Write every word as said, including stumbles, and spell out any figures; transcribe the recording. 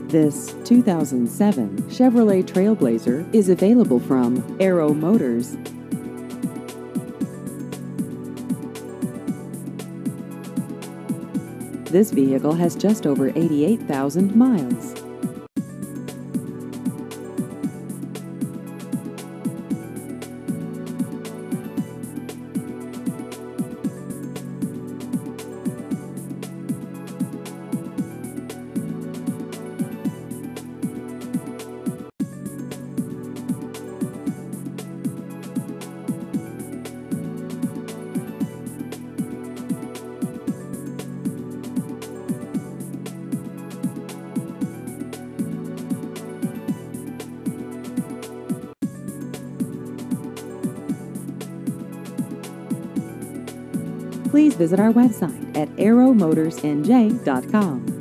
This two thousand seven Chevrolet Trailblazer is available from Arrow Motors. This vehicle has just over eighty-eight thousand miles. Please visit our website at arrow motors n j dot com.